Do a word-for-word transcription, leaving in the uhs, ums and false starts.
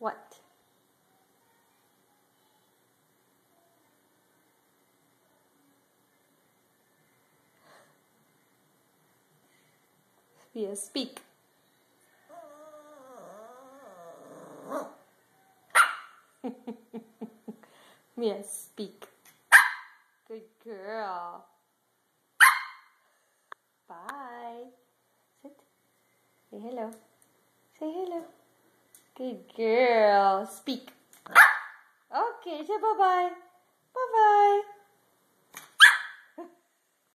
What? Mia, speak. Mia, speak. Good girl. Bye. Sit. Say hello. Say hello. Good girl. Speak. Okay, say bye-bye. Bye-bye.